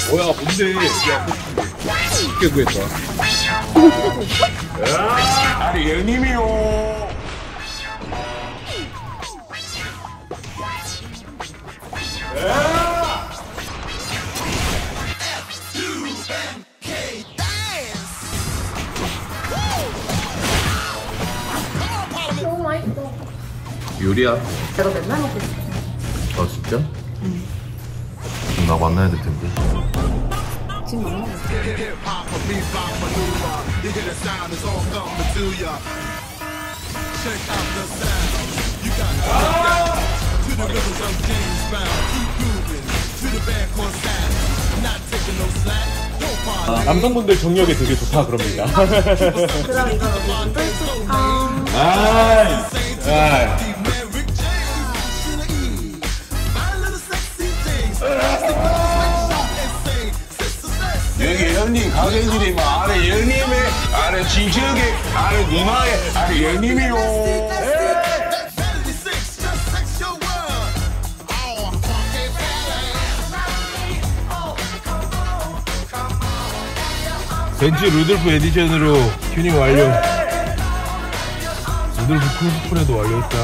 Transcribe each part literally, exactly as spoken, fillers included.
뭐야 뭔데? 야 쉽게 구했다. 아니 형님이요. 너무 맛있어. 요리야. 내가 맨날 먹고 있어. 아 진짜? 응. 나 만나야 될 텐데. 지금 만나고 있어. 아, 남성분들 정력에 되게 좋다 그럽니다. 그럼 이거 너무 꿀꿀. 아이, 아이. 여기 형님 가게들이 뭐 아래 형님의 아래 지적에 아래 누나의 아래 형님이요. 벤츠 루돌프 에디션으로 튜닝 완료. 루돌프 코스프레도 완료했다.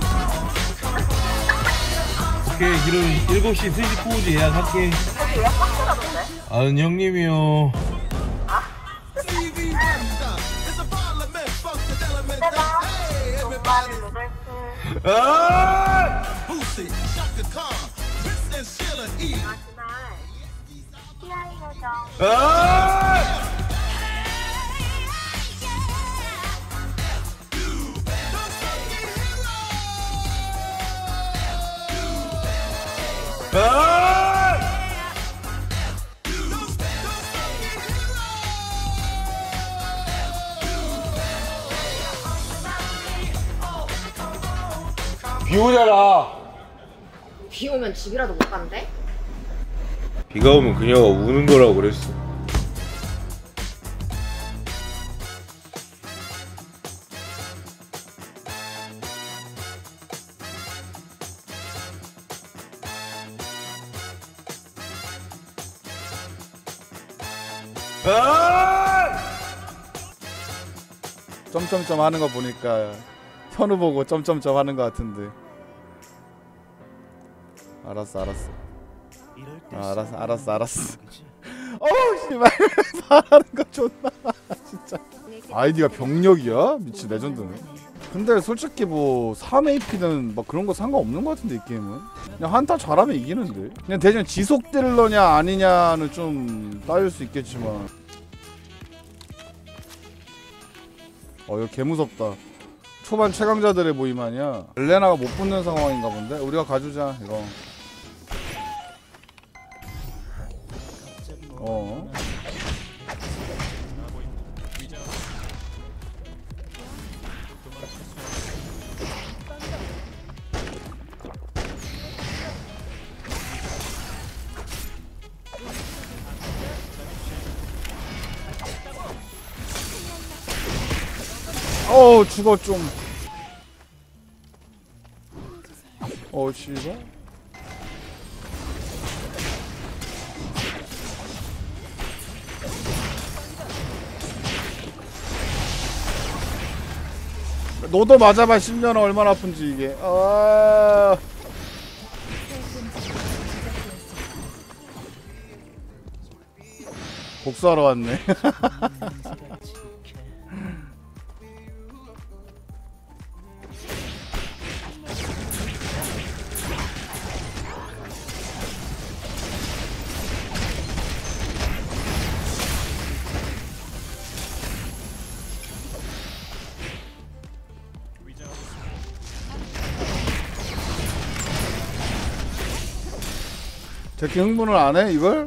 오케이, 그럼 일곱 시 스시 코우즈 예약할게. 여기 예약 박스라던데? 아는 형님이요. 아! 아! 아! 비 오잖아. 비 오면 집이라도 못 간대? 비가 오면 그녀가 우는 거라고 그랬어. 아! 점점점 하는 거 보니까 현우 보고 점점점 하는 거 같은데. 알았어 알았어. 아, 알았어 알았어 알았어. 어우 씨발 말하는 거 존나 진짜. 아이디가 병력이야? 미친 레전드네. 근데 솔직히 뭐 삼 에이피는 막 그런 거 상관없는 거 같은데 이 게임은. 그냥 한타 잘하면 이기는데. 그냥 대전 지속 딜러냐 아니냐는 좀 따질 수 있겠지만. 어 이거 개무섭다. 초반 최강자들의 모임 아니야. 엘레나가 못 붙는 상황인가 본데? 우리가 가주자 이거. 어. 어우 죽어 좀. 어 씨발. 너도 맞아봐. 십 년은 얼마나 아픈지 이게. 아. 복수하러 왔네. 저렇게 흥분을 안 해 이걸?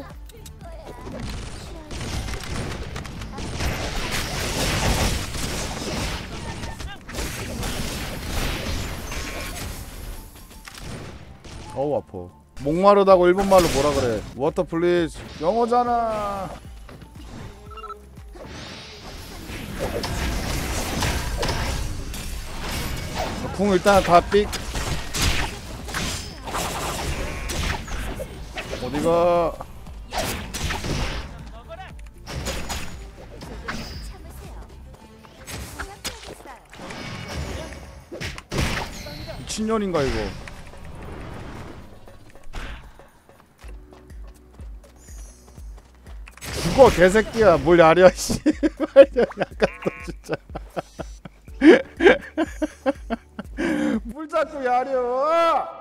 어우 아파. 목마르다고 일본말로 뭐라 그래? 워터 플리즈. 영어잖아. 궁 일단 다 삑. 어디가? 미친년인가 이거. 죽어 개새끼야. 뭘 야려 씨. 약간 또 진짜. 뭘 자꾸 야려.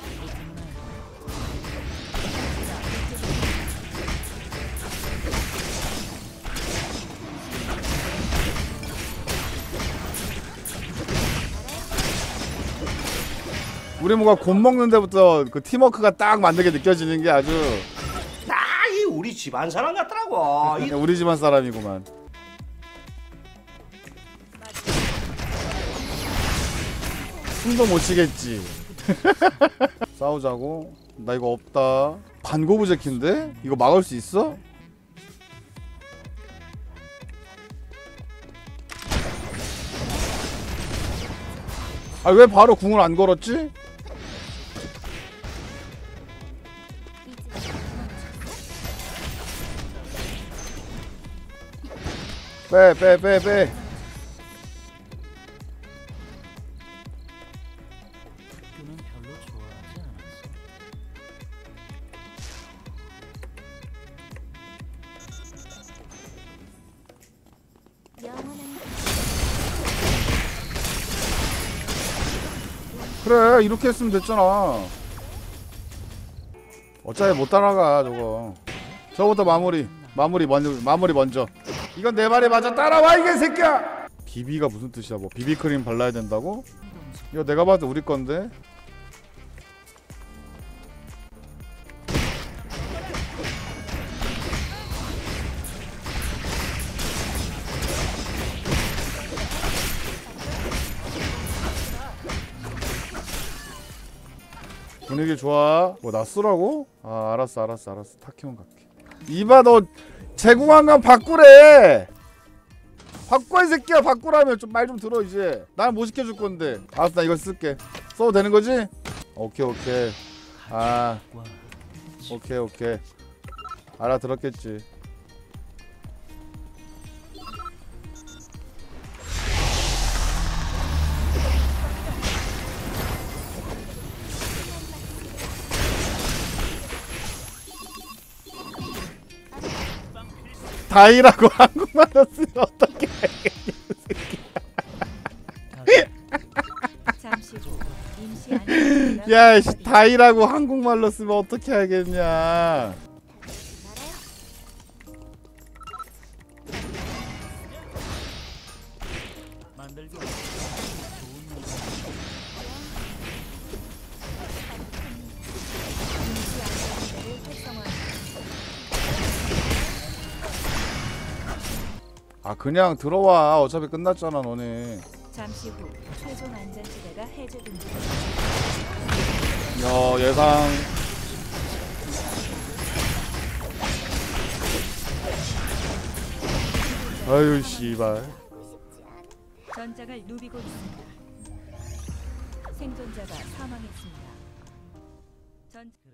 우리 뭐가 곰 먹는 데부터 그 팀워크가 딱 맞는 게 느껴지는 게 아주 아이 우리 집안 사람 같더라고. 이 우리 집안 사람이구만. 숨도 못 쉬겠지. 싸우자고. 나 이거 없다. 반고부 제키인데? 이거 막을 수 있어? 아 왜 바로 궁을 안 걸었지? 빼 빼 빼 빼. 그래 이렇게 했으면 됐잖아. 어차피 못 따라가 저거. 저거부터 마무리 마무리 먼저 마무리 먼저. 이건 내 말이 맞아. 따라와 이게 새끼야. 비비가 무슨 뜻이야? 뭐 비비크림 발라야 된다고? 이거 내가 봐도 우리 건데. 분위기 좋아. 뭐 나 쓰라고? 아 알았어 알았어 알았어. 타키온 갈게. 이봐 너 제공한건 바꾸래. 바꿔 이 새끼야. 바꾸라면 좀 말 좀 들어 이제. 난 못 시켜줄 건데. 알았어 나 이거 쓸게. 써도 되는 거지? 오케이 오케이. 아 오케이 오케이. 알아들었겠지. 다이라고 한국말로 쓰면 어떻게 알겠냐 야이씨 다이라고 한국말로 쓰면 어떻게 알겠냐. 아 그냥 들어와. 어차피 끝났잖아 너네. 잠시 후 최종 안전지대가 해제됩니다. 야 예상. 아유 씨발. 전장을 누비고 있습니다. 생존자가 사망했습니다. 전